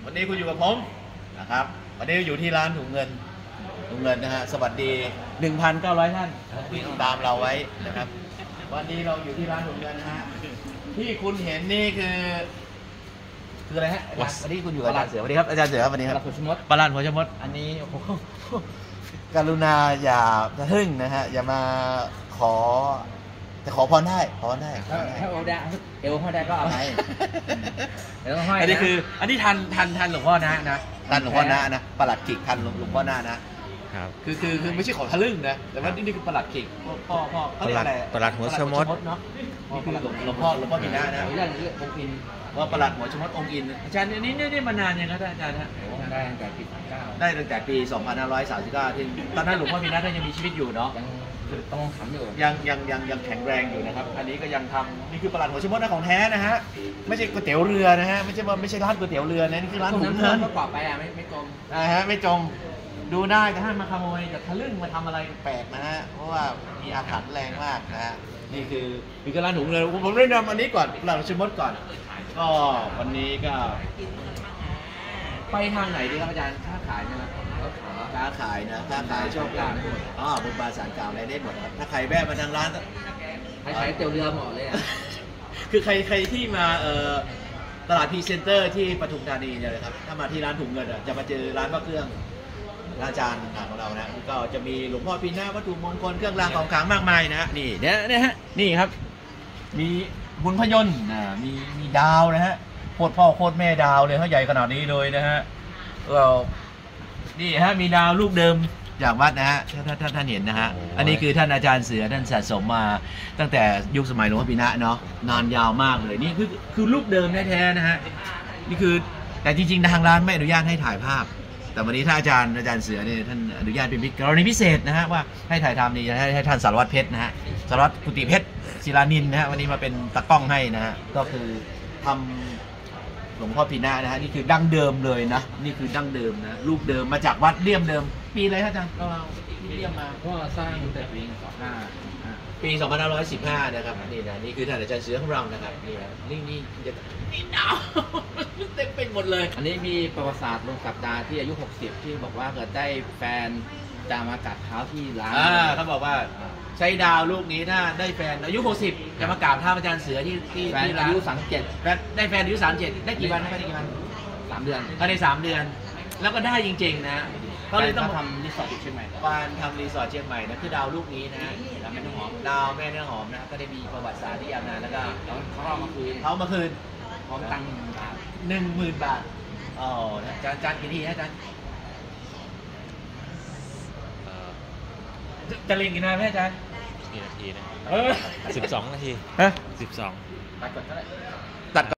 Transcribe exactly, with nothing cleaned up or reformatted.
วันนี้คุณอยู่กับผมนะครับวันนี้อยู่ที่ร้านถุงเงินถุงเงินนะฮะสวัสดี หนึ่งพันเก้าร้อย ท่านที่ติดตามเราไว้นะครับวันนี้เราอยู่ที่ร้านถุงเงินนะฮะที่คุณเห็นนี่คือคืออะไรฮะวันนี้คุณอยู่กับอาจารย์เสือสวัสดีครับอาจารย์เสือครับวันนี้ครับปลัดหัวชมดปลัดหัวชมดอันนี้โอ้โหกรุณาอย่าจะทึ่งนะฮะอย่ามาขอแต่ขอพรได้ขอพรได้ขอพรได้ถ้าเอาได้เอวห้อยได้ก็เอาไปเดี๋ยวต้องห้อยอันนี้คืออันนี้ทันทันทันหลวงพ่อนะนะทันหลวงพ่อนะนะประหลัดขิกทันหลวงพ่อหน้านะครับคือคือคือไม่ใช่ของทะลึ่งนะแต่ว่านี่คือประหลัดขิกพ่อพ่อเขาเรียกอะไรประหลัดหัวชมดเนาะนี่คือหลวงพ่อหลวงพ่อมีหน้านะเรื่องเรื่ององค์อินว่าประหลัดหัวชมดองค์อินอาจารย์นี่นี่นี่มานานยังครับอาจารย์ฮะได้ตั้งแต่ปีสามเก้าได้ตั้งแต่ปีสองพันห้าร้อยสามสิบเก้าที่ตอนนั้นหลวงพ่อมีหน้าท่านยังมีชีวิตอยู่เนาะยังต้องขำอยู่ยังยังยังยังแข็งแรงอยู่นะครับอันนี้ก็ยังทำนี่คือประหลัดหัวชมดนะของแท้นะฮะไม่ใช่ก๋วยเตี๋ยวเรือนะฮะไม่ใช่ว่าไม่ใช่ร้านก๋วยเตี๋ยวเรือนะนี่คือร้านถุงเงินก็กรอบไปอ่ะไม่ไม่กลมนะฮะไม่จงดูได้แต่ถ้ามาขโมยจะทะลึ่งมาทำอะไรแปลกนะฮะเพราะว่ามีอาถรรพ์แรงมากนะฮะนี่คือคือร้านถุงเงินผมได้นำอันนี้ก่อนประหลัดหัวชมดก่อนก็วันนี้ก็ไปทางไหนดีครับอาจารย์ค้าขายนะครับค้าขายนะค้าขายโชคลาภอ๋อบุญบาสารกล่าวอะไรได้หมดครับถ้าใครแวะมาทางร้านใช้ใช้เตี๋ยวเรือเหมาะเลยอ่ะคือใครใครที่มาเอ่อตลาดพรีเซนเตอร์ที่ปทุมธานีเนี่ยนะครับถ้ามาที่ร้านถุงเงินอ่ะจะมาเจอร้านพระเครื่องอาจารย์ของเรานะก็จะมีหลวงพ่อปีหน้าวัตถุมงคลเครื่องรางของขลังมากมายนะฮะนี่เนี่ยนะฮะนี่ครับมีบุญพยนต์นะมีมีดาวนะฮะโคตรพ่อโคตรแม่ดาวเลยเขาใหญ่ขนาดนี้เลยนะฮะเรานี่ฮะมีดาวลูกเดิมจากวัดนะฮะถ้าถ้าท่านเห็นนะฮะอันนี้คือท่านอาจารย์เสือท่านสะสมมาตั้งแต่ยุคสมัยหลวงพ่อปีนะเนาะนานยาวมากเลยนี่คือคือลูกเดิมแท้ๆนะฮะนี่คือแต่จริงๆทางร้านไม่อนุญาตให้ถ่ายภาพแต่วันนี้ถ้าอาจารย์อาจารย์เสือเนี่ยท่านอนุญาตเป็นกรณีพิเศษนะฮะว่าให้ถ่ายทำนี่ให้ให้ท่านสารวัตรเพชรนะฮะสารวัตรกุฏิเพชรศิลานินนะฮะวันนี้มาเป็นตากล้องให้นะฮะก็คือทำหลวงพ่อปีนะนะฮะนี่คือดั้งเดิมเลยนะนี่คือดั้งเดิมนะรูปเดิมมาจากวัดเลี่ยมเดิมปีอะไรครับอาจารย์ก็เลี่ยมมาก็สร้างแต่ปีสองห้าปี สองพันห้าร้อยสิบห้า นะครับนี่นะนี่คือท่านอาจารย์เสือของเรานะครับนี่นะนี่นี่นี่ดาวเต็มไปหมดเลยอันนี้มีประวัติศาสตร์ลงสัปดาห์ที่อายุหกสิบที่บอกว่าเกิดได้แฟนจะมากัดเท้าที่ร้านอ่าเขาบอกว่าใช้ดาวลูกนี้ถ้าได้แฟนอายุหกสิบจะมากราบเท้าอาจารย์เสือที่ที่แฟนที่อาร้านยุสามสิบเจ็ดแฟนได้แฟนอายุสามสิบเจ็ดได้กี่วันได้กี่วันสามเดือนภายในสามเดือน แล้วก็ได้จริงๆนะก็เลยต้องทำรีสอร์ทอยู่เชียงใหม่การทำรีสอร์ทเชียงใหม่นะคือดาวลูกนี้นะดาวแม่เนื้อหอมดาวแม่เนื้อหอมนะก็ได้มีประวัติศาสตร์ที่ยาวนานแล้วก็แล้วเขาเอามาคืนเขามาคืนพร้อมตังค์หนึ่งบาทหนึ่งหมื่นบาทอ๋อนะจานจานกี่ทีนะจานจะเล่นกี่นาทีไหมอาจารย์กี่นาทีนะเออสิบสองนาทีฮะสิบสองไปกดเท่าไหร่